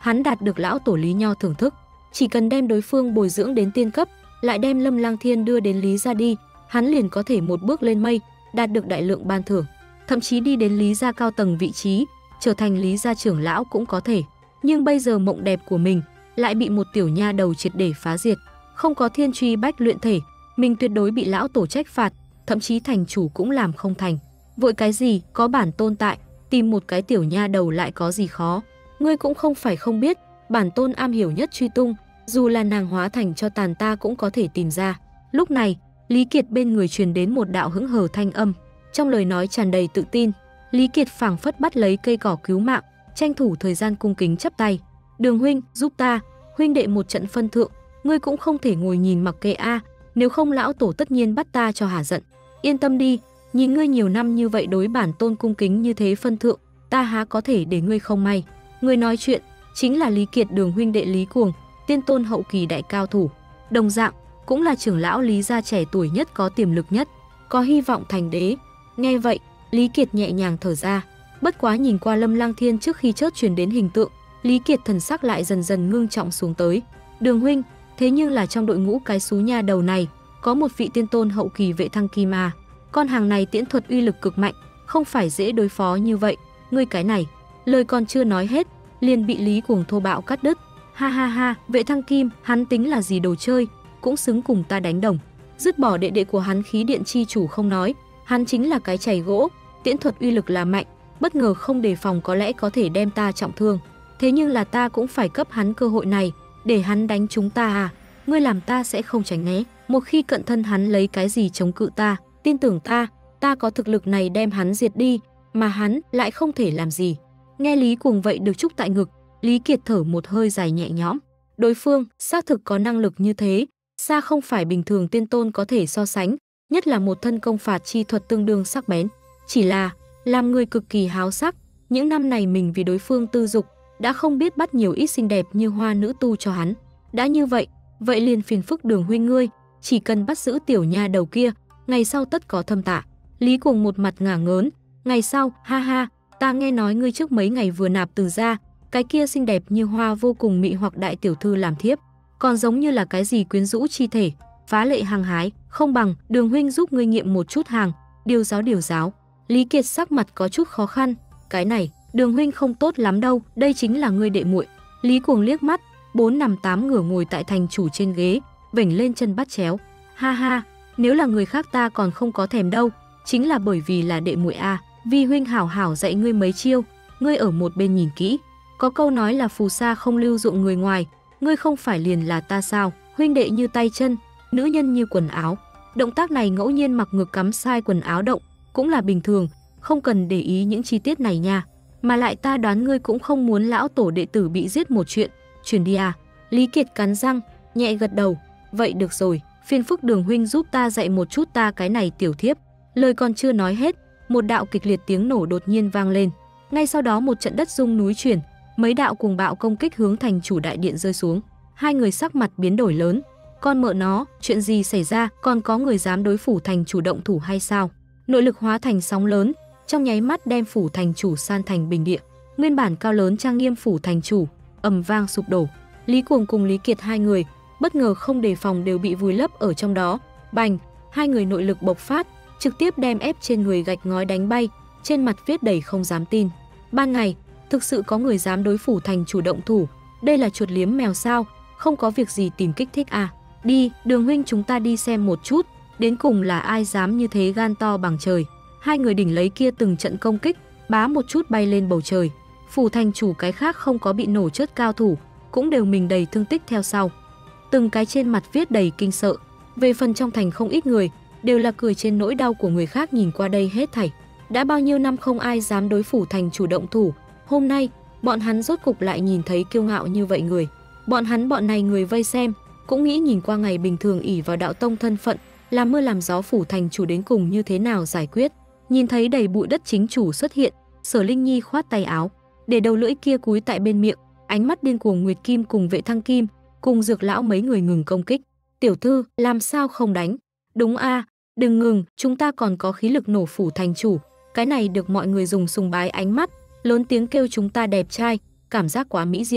hắn đạt được lão tổ Lý Nho thưởng thức. Chỉ cần đem đối phương bồi dưỡng đến tiên cấp, lại đem Lâm Lang Thiên đưa đến Lý gia đi, hắn liền có thể một bước lên mây, đạt được đại lượng ban thưởng, thậm chí đi đến Lý gia cao tầng vị trí, trở thành Lý gia trưởng lão cũng có thể. Nhưng bây giờ mộng đẹp của mình lại bị một tiểu nha đầu triệt để phá diệt, không có thiên truy bách luyện thể, mình tuyệt đối bị lão tổ trách phạt, thậm chí thành chủ cũng làm không thành. Vội cái gì, có bản tôn tại, tìm một cái tiểu nha đầu lại có gì khó. Ngươi cũng không phải không biết, bản tôn am hiểu nhất truy tung, dù là nàng hóa thành cho tàn ta cũng có thể tìm ra. Lúc này, Lý Kiệt bên người truyền đến một đạo hững hờ thanh âm, trong lời nói tràn đầy tự tin. Lý Kiệt phảng phất bắt lấy cây cỏ cứu mạng, tranh thủ thời gian cung kính chắp tay. Đường huynh, giúp ta, huynh đệ một trận phân thượng, ngươi cũng không thể ngồi nhìn mặc kệ a, nếu không lão tổ tất nhiên bắt ta cho hả giận. Yên tâm đi, nhìn ngươi nhiều năm như vậy đối bản tôn cung kính như thế phân thượng, ta há có thể để ngươi không may. Người nói chuyện chính là Lý Kiệt Đường huynh đệ Lý Cuồng, tiên tôn hậu kỳ đại cao thủ, đồng dạng cũng là trưởng lão Lý gia trẻ tuổi nhất có tiềm lực nhất, có hy vọng thành đế. Nghe vậy, Lý Kiệt nhẹ nhàng thở ra, bất quá nhìn qua Lâm Lang Thiên trước khi chớt truyền đến hình tượng, Lý Kiệt thần sắc lại dần dần ngưng trọng xuống tới. Đường huynh, thế nhưng là trong đội ngũ cái xú nha đầu này, có một vị tiên tôn hậu kỳ Vệ Thăng Kim à. Con hàng này tiễn thuật uy lực cực mạnh, không phải dễ đối phó như vậy. Ngươi cái này, lời còn chưa nói hết, liền bị Lý Cuồng thô bạo cắt đứt. Ha ha ha, Vệ Thăng Kim, hắn tính là gì đồ chơi, cũng xứng cùng ta đánh đồng. Dứt bỏ đệ đệ của hắn khí điện chi chủ không nói, hắn chính là cái chày gỗ, tiễn thuật uy lực là mạnh, bất ngờ không đề phòng có lẽ có thể đem ta trọng thương. Thế nhưng là ta cũng phải cấp hắn cơ hội này, để hắn đánh chúng ta à? Ngươi làm ta sẽ không tránh né. Một khi cận thân hắn lấy cái gì chống cự ta, tin tưởng ta có thực lực này đem hắn diệt đi, mà hắn lại không thể làm gì. Nghe Lý Cuồng vậy được chúc tại ngực, Lý Kiệt thở một hơi dài nhẹ nhõm. Đối phương xác thực có năng lực như thế, xa không phải bình thường tiên tôn có thể so sánh, nhất là một thân công phạt chi thuật tương đương sắc bén. Chỉ là làm người cực kỳ háo sắc, những năm này mình vì đối phương tư dục, đã không biết bắt nhiều ít xinh đẹp như hoa nữ tu cho hắn. Đã như vậy, vậy liền phiền phức Đường huynh ngươi, chỉ cần bắt giữ tiểu nha đầu kia, ngày sau tất có thâm tạ. Lý Cuồng một mặt ngả ngớn, ngày sau, ha ha, ta nghe nói ngươi trước mấy ngày vừa nạp từ ra, cái kia xinh đẹp như hoa vô cùng mị hoặc đại tiểu thư làm thiếp, còn giống như là cái gì quyến rũ chi thể, phá lệ hăng hái, không bằng Đường huynh giúp ngươi nghiệm một chút hàng, điều giáo. Lý Kiệt sắc mặt có chút khó khăn, cái này, Đường huynh không tốt lắm đâu, đây chính là ngươi đệ muội. Lý Cuồng liếc mắt, 4 nằm 8 ngửa ngồi tại thành chủ trên ghế, vểnh lên chân bắt chéo. Ha ha, nếu là người khác ta còn không có thèm đâu, chính là bởi vì là đệ muội a. Vi huynh hảo hảo dạy ngươi mấy chiêu, ngươi ở một bên nhìn kỹ. Có câu nói là phù sa không lưu dụng người ngoài, ngươi không phải liền là ta sao? Huynh đệ như tay chân, nữ nhân như quần áo. Động tác này ngẫu nhiên mặc ngực cắm sai quần áo động, cũng là bình thường, không cần để ý những chi tiết này nha. Mà lại ta đoán ngươi cũng không muốn lão tổ đệ tử bị giết một chuyện, truyền đi à? Lý Kiệt cắn răng, nhẹ gật đầu, vậy được rồi, phiền phức Đường huynh giúp ta dạy một chút ta cái này tiểu thiếp. Lời còn chưa nói hết, một đạo kịch liệt tiếng nổ đột nhiên vang lên. Ngay sau đó một trận đất rung núi chuyển, mấy đạo cuồng bạo công kích hướng thành chủ đại điện rơi xuống. Hai người sắc mặt biến đổi lớn, con mợ nó, chuyện gì xảy ra, còn có người dám đối phủ thành chủ động thủ hay sao? Nội lực hóa thành sóng lớn, trong nháy mắt đem phủ thành chủ san thành bình địa. Nguyên bản cao lớn trang nghiêm phủ thành chủ ầm vang sụp đổ. Lý Cuồng cùng Lý Kiệt hai người bất ngờ không đề phòng đều bị vùi lấp ở trong đó. Bành, hai người nội lực bộc phát, trực tiếp đem ép trên người gạch ngói đánh bay, trên mặt viết đầy không dám tin. Ban ngày, thực sự có người dám đối phủ thành chủ động thủ, đây là chuột liếm mèo sao, không có việc gì tìm kích thích à? Đi, Đường huynh chúng ta đi xem một chút, đến cùng là ai dám như thế gan to bằng trời. Hai người đỉnh lấy kia từng trận công kích, bá một chút bay lên bầu trời. Phủ thành chủ cái khác không có bị nổ chết cao thủ, cũng đều mình đầy thương tích theo sau. Từng cái trên mặt viết đầy kinh sợ. Về phần trong thành không ít người, đều là cười trên nỗi đau của người khác nhìn qua đây hết thảy. Đã bao nhiêu năm không ai dám đối phủ thành chủ động thủ, hôm nay, bọn hắn rốt cục lại nhìn thấy kiêu ngạo như vậy người. Bọn này người vây xem, cũng nghĩ nhìn qua ngày bình thường ỷ vào đạo tông thân phận, làm mưa làm gió phủ thành chủ đến cùng như thế nào giải quyết. Nhìn thấy đầy bụi đất chính chủ xuất hiện, Sở Linh Nhi khoát tay áo, để đầu lưỡi kia cúi tại bên miệng, ánh mắt điên cuồng Nguyệt Kim cùng Vệ Thăng Kim, cùng Dược lão mấy người ngừng công kích. Tiểu thư, làm sao không đánh? Đúng a, đừng ngừng, chúng ta còn có khí lực nổ phủ thành chủ. Cái này được mọi người dùng sùng bái ánh mắt, lớn tiếng kêu chúng ta đẹp trai, cảm giác quá mỹ diệu.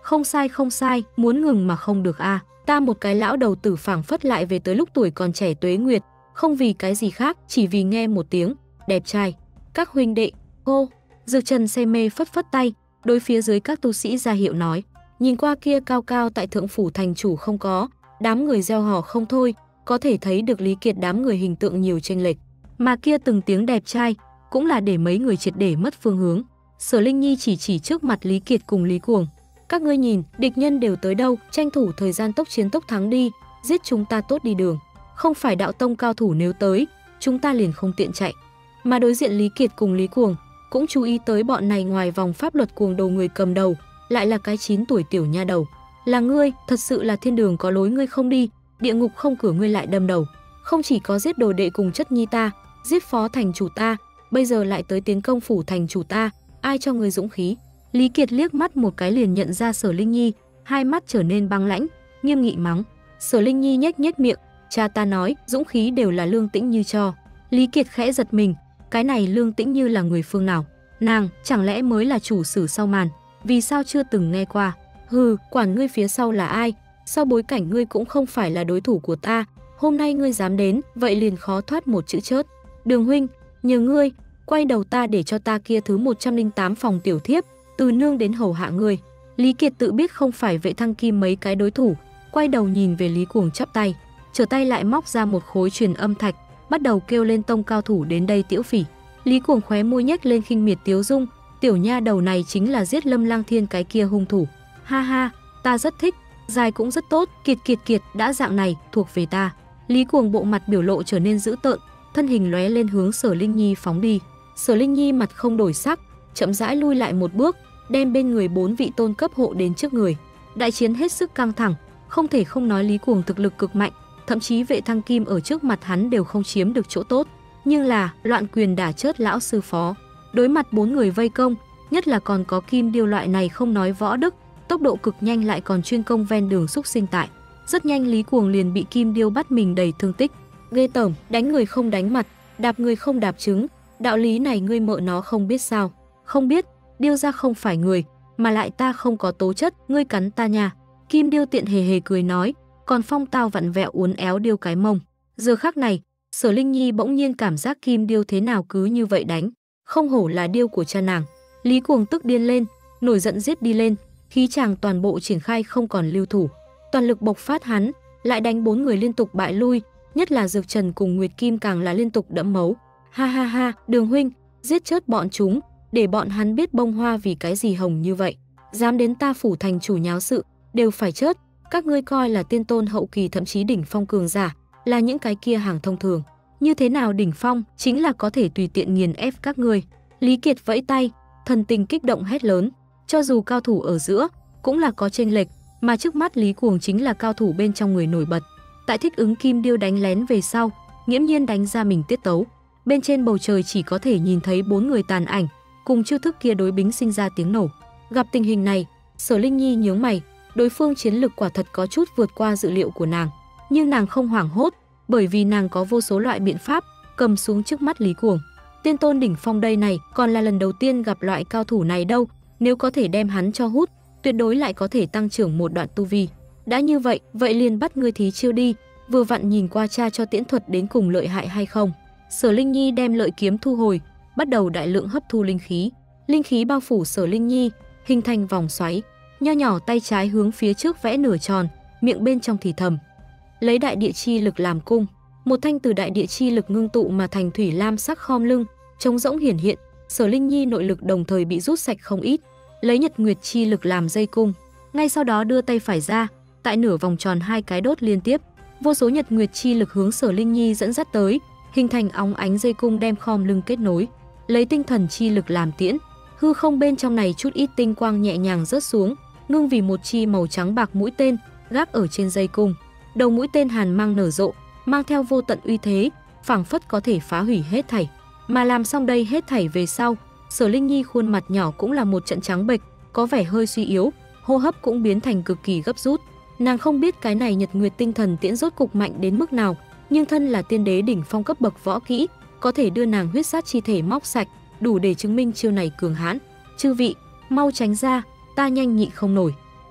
Không sai, muốn ngừng mà không được a. Ta một cái lão đầu tử phảng phất lại về tới lúc tuổi còn trẻ tuế nguyệt, không vì cái gì khác, chỉ vì nghe một tiếng đẹp trai. Các huynh đệ, hô. Dược Trần say mê phất phất tay, đối phía dưới các tu sĩ ra hiệu nói. Nhìn qua kia cao cao tại thượng phủ thành chủ không có, đám người reo hò không thôi, có thể thấy được Lý Kiệt đám người hình tượng nhiều chênh lệch. Mà kia từng tiếng đẹp trai cũng là để mấy người triệt để mất phương hướng. Sở Linh Nhi chỉ trước mặt Lý Kiệt cùng Lý Cuồng. Các ngươi nhìn, địch nhân đều tới đâu, tranh thủ thời gian tốc chiến tốc thắng đi, giết chúng ta tốt đi đường. Không phải đạo tông cao thủ nếu tới, chúng ta liền không tiện chạy. Mà đối diện Lý Kiệt cùng Lý Cuồng cũng chú ý tới bọn này ngoài vòng pháp luật cuồng đầu người cầm đầu, lại là cái 9 tuổi tiểu nha đầu. Là ngươi, thật sự là thiên đường có lối ngươi không đi, địa ngục không cửa ngươi lại đâm đầu. Không chỉ có giết đồ đệ cùng chất nhi ta, giết phó thành chủ ta, bây giờ lại tới tiến công phủ thành chủ ta, ai cho ngươi dũng khí? Lý Kiệt liếc mắt một cái liền nhận ra Sở Linh Nhi, hai mắt trở nên băng lãnh, nghiêm nghị mắng. Sở Linh Nhi nhếch miệng, cha ta nói, dũng khí đều là Lương Tĩnh Như cho. Lý Kiệt khẽ giật mình, cái này Lương Tĩnh Như là người phương nào? Nàng chẳng lẽ mới là chủ sử sau màn? Vì sao chưa từng nghe qua? Hừ, quản ngươi phía sau là ai? Sau bối cảnh ngươi cũng không phải là đối thủ của ta, hôm nay ngươi dám đến, vậy liền khó thoát một chữ chớt. Đường huynh, nhờ ngươi, quay đầu ta để cho ta kia thứ 108 phòng tiểu thiếp, từ nương đến hầu hạ ngươi. Lý Kiệt tự biết không phải Vệ Thăng Kim mấy cái đối thủ, quay đầu nhìn về Lý Cuồng chắp tay, trở tay lại móc ra một khối truyền âm thạch, bắt đầu kêu lên tông cao thủ đến đây tiễu phỉ. Lý Cuồng khóe môi nhếch lên khinh miệt tiếu dung, tiểu nha đầu này chính là giết Lâm Lang Thiên cái kia hung thủ. Ha ha, ta rất thích, dài cũng rất tốt, kiệt, đã dạng này, thuộc về ta. Lý Cuồng bộ mặt biểu lộ trở nên dữ tợn, thân hình lóe lên hướng Sở Linh Nhi phóng đi. Sở Linh Nhi mặt không đổi sắc, chậm rãi lui lại một bước, đem bên người 4 vị tôn cấp hộ đến trước người. Đại chiến hết sức căng thẳng, không thể không nói Lý Cuồng thực lực cực mạnh, thậm chí Vệ Thăng Kim ở trước mặt hắn đều không chiếm được chỗ tốt. Nhưng là loạn quyền đả chớt lão sư phó, đối mặt 4 người vây công, nhất là còn có Kim Điêu loại này không nói võ đức, tốc độ cực nhanh lại còn chuyên công ven đường xúc sinh tại. Rất nhanh Lý Cuồng liền bị Kim Điêu bắt mình đầy thương tích. Ghê tởm, đánh người không đánh mặt, đạp người không đạp trứng, đạo lý này ngươi mợ nó không biết sao? Không biết, Điêu ra không phải người, mà lại ta không có tố chất, ngươi cắn ta nha. Kim Điêu tiện hề hề cười nói, còn phong tao vặn vẹo uốn éo Điêu cái mông. Giờ khắc này, Sở Linh Nhi bỗng nhiên cảm giác Kim Điêu thế nào cứ như vậy đánh, không hổ là Điêu của cha nàng. Lý Cuồng tức điên lên, nổi giận giết đi lên, khí chàng toàn bộ triển khai không còn lưu thủ, toàn lực bộc phát hắn, lại đánh 4 người liên tục bại lui, nhất là Dược Trần cùng Nguyệt Kim càng là liên tục đẫm máu. Ha ha ha, Đường huynh, giết chết bọn chúng, để bọn hắn biết bông hoa vì cái gì hồng như vậy, dám đến ta phủ thành chủ nháo sự, đều phải chết. Các ngươi coi là tiên tôn hậu kỳ thậm chí đỉnh phong cường giả, là những cái kia hàng thông thường. Như thế nào đỉnh phong, chính là có thể tùy tiện nghiền ép các ngươi. Lý Kiệt vẫy tay, thần tình kích động hét lớn, cho dù cao thủ ở giữa cũng là có chênh lệch, mà trước mắt Lý Cuồng chính là cao thủ bên trong người nổi bật. Tại thích ứng Kim Điêu đánh lén về sau, nghiễm nhiên đánh ra mình tiết tấu. Bên trên bầu trời chỉ có thể nhìn thấy 4 người tàn ảnh, cùng chiêu thức kia đối bính sinh ra tiếng nổ. Gặp tình hình này, Sở Linh Nhi nhướng mày, đối phương chiến lực quả thật có chút vượt qua dự liệu của nàng, nhưng nàng không hoảng hốt, bởi vì nàng có vô số loại biện pháp cầm xuống trước mắt Lý Cuồng. Tiên tôn đỉnh phong đây này, còn là lần đầu tiên gặp loại cao thủ này đâu, nếu có thể đem hắn cho hút, tuyệt đối lại có thể tăng trưởng một đoạn tu vi. Đã như vậy, vậy liền bắt ngươi thí chiêu đi, vừa vặn nhìn qua cha cho tiễn thuật đến cùng lợi hại hay không. Sở Linh Nhi đem lợi kiếm thu hồi, bắt đầu đại lượng hấp thu linh khí. Linh khí bao phủ Sở Linh Nhi, hình thành vòng xoáy, nho nhỏ tay trái hướng phía trước vẽ nửa tròn, miệng bên trong thì thầm. Lấy đại địa chi lực làm cung, một thanh từ đại địa chi lực ngưng tụ mà thành thủy lam sắc khom lưng, trống rỗng hiển hiện, Sở Linh Nhi nội lực đồng thời bị rút sạch không ít. Lấy nhật nguyệt chi lực làm dây cung, ngay sau đó đưa tay phải ra, tại nửa vòng tròn 2 cái đốt liên tiếp, vô số nhật nguyệt chi lực hướng Sở Linh Nhi dẫn dắt tới, hình thành óng ánh dây cung đem khom lưng kết nối. Lấy tinh thần chi lực làm tiễn, hư không bên trong này chút ít tinh quang nhẹ nhàng rớt xuống, ngưng vì một chi màu trắng bạc mũi tên gác ở trên dây cung. Đầu mũi tên hàn mang nở rộ, mang theo vô tận uy thế, phảng phất có thể phá hủy hết thảy. Mà làm xong đây hết thảy về sau, Sở Linh Nhi khuôn mặt nhỏ cũng là một trận trắng bệch, có vẻ hơi suy yếu, hô hấp cũng biến thành cực kỳ gấp rút. Nàng không biết cái này nhật nguyệt tinh thần tiễn rốt cục mạnh đến mức nào, nhưng thân là tiên đế đỉnh phong cấp bậc võ kỹ, có thể đưa nàng huyết sát chi thể móc sạch, đủ để chứng minh chiêu này cường hãn. Chư vị, mau tránh ra, ta nhanh nhị không nổi.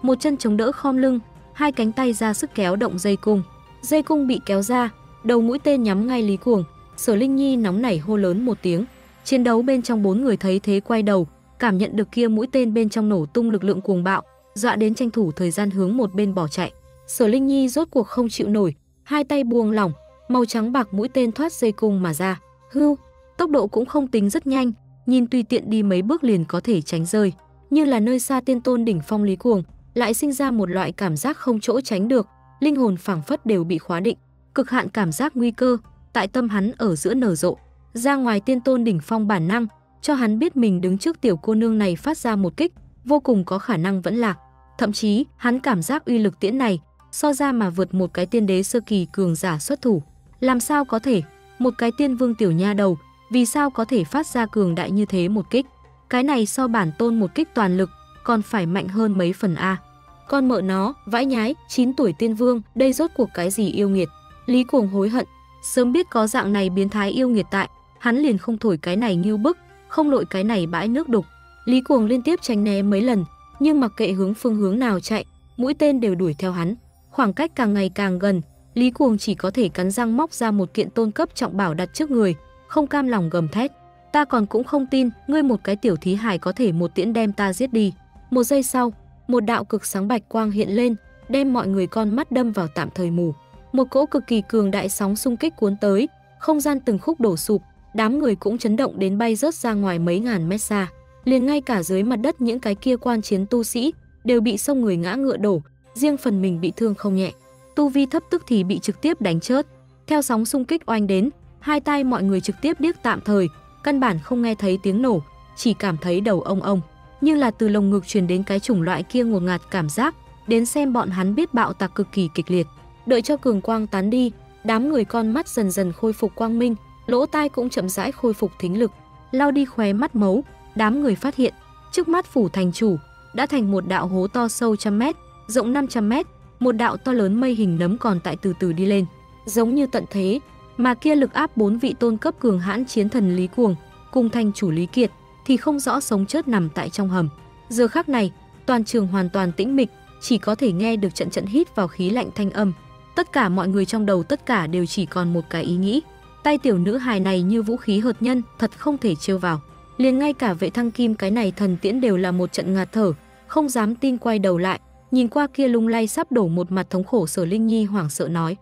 một chân chống đỡ khom lưng, hai cánh tay ra sức kéo động dây cung. Dây cung bị kéo ra, đầu mũi tên nhắm ngay Lý Cuồng. Sở Linh Nhi nóng nảy hô lớn một tiếng. Chiến đấu bên trong bốn người thấy thế quay đầu, cảm nhận được kia mũi tên bên trong nổ tung lực lượng cuồng bạo, dọa đến tranh thủ thời gian hướng một bên bỏ chạy. Sở Linh Nhi rốt cuộc không chịu nổi, hai tay buông lỏng, màu trắng bạc mũi tên thoát dây cung mà ra. Hưu, tốc độ cũng không tính rất nhanh, nhìn tùy tiện đi mấy bước liền có thể tránh rơi. Như là nơi xa tiên tôn đỉnh phong Lý Cuồng, lại sinh ra một loại cảm giác không chỗ tránh được, linh hồn phảng phất đều bị khóa định, cực hạn cảm giác nguy cơ tại tâm hắn ở giữa nở rộ. Ra ngoài tiên tôn đỉnh phong bản năng cho hắn biết mình đứng trước tiểu cô nương này phát ra một kích, vô cùng có khả năng vẫn lạc. Thậm chí, hắn cảm giác uy lực tiễn này so ra mà vượt một cái tiên đế sơ kỳ cường giả xuất thủ. Làm sao có thể? Một cái tiên vương tiểu nha đầu, vì sao có thể phát ra cường đại như thế một kích? Cái này so bản tôn một kích toàn lực còn phải mạnh hơn mấy phần a. Con mợ nó, vãi nhái, 9 tuổi tiên vương, đây rốt cuộc cái gì yêu nghiệt? Lý Cuồng hối hận, sớm biết có dạng này biến thái yêu nghiệt tại, hắn liền không thổi cái này như bức, không lội cái này bãi nước đục. Lý Cuồng liên tiếp tránh né mấy lần, nhưng mặc kệ phương hướng nào chạy, mũi tên đều đuổi theo hắn. Khoảng cách càng ngày càng gần, Lý Cuồng chỉ có thể cắn răng móc ra một kiện tôn cấp trọng bảo đặt trước người, không cam lòng gầm thét. Ta còn cũng không tin, ngươi một cái tiểu thí hài có thể một tiễn đem ta giết đi. Một giây sau, một đạo cực sáng bạch quang hiện lên, đem mọi người con mắt đâm vào tạm thời mù. Một cỗ cực kỳ cường đại sóng xung kích cuốn tới, không gian từng khúc đổ sụp, đám người cũng chấn động đến bay rớt ra ngoài mấy ngàn mét xa. Liền ngay cả dưới mặt đất những cái kia quan chiến tu sĩ đều bị xông người ngã ngựa đổ, riêng phần mình bị thương không nhẹ. Tu vi thấp tức thì bị trực tiếp đánh chớt. Theo sóng xung kích oanh đến, hai tai mọi người trực tiếp điếc tạm thời, căn bản không nghe thấy tiếng nổ, chỉ cảm thấy đầu ông, như là từ lồng ngực truyền đến cái chủng loại kia ngột ngạt cảm giác, đến xem bọn hắn biết bạo tạc cực kỳ kịch liệt. Đợi cho cường quang tán đi, đám người con mắt dần dần khôi phục quang minh, lỗ tai cũng chậm rãi khôi phục thính lực. Lau đi khóe mắt máu, đám người phát hiện, trước mắt phủ thành chủ đã thành một đạo hố to sâu 100m, rộng 500m, một đạo to lớn mây hình nấm còn tại từ từ đi lên, giống như tận thế, mà kia lực áp 4 vị tôn cấp cường hãn chiến thần Lý Cuồng cùng thành chủ Lý Kiệt thì không rõ sống chết nằm tại trong hầm. Giờ khắc này, toàn trường hoàn toàn tĩnh mịch, chỉ có thể nghe được trận hít vào khí lạnh thanh âm. Tất cả mọi người trong đầu tất cả đều chỉ còn một cái ý nghĩ, tay tiểu nữ hài này như vũ khí hợt nhân, thật không thể trêu vào. Liền ngay cả Vệ Thăng Kim cái này thần tiễn đều là một trận ngạt thở, không dám tin quay đầu lại, nhìn qua kia lung lay sắp đổ một mặt thống khổ Sở Linh Nhi hoảng sợ nói: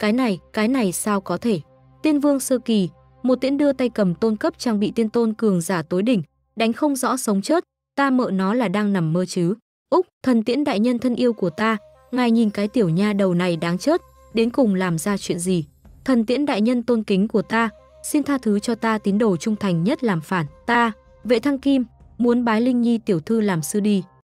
cái này sao có thể? Tiên vương sơ kỳ, một tiễn đưa tay cầm tôn cấp trang bị tiên tôn cường giả tối đỉnh, đánh không rõ sống chết, ta mợ nó là đang nằm mơ chứ? Úc, thần tiễn đại nhân thân yêu của ta, ngài nhìn cái tiểu nha đầu này đáng chết, đến cùng làm ra chuyện gì? Thần tiễn đại nhân tôn kính của ta, xin tha thứ cho ta tín đồ trung thành nhất làm phản, ta, Vệ Thăng Kim, muốn bái Linh Nhi tiểu thư làm sư đi.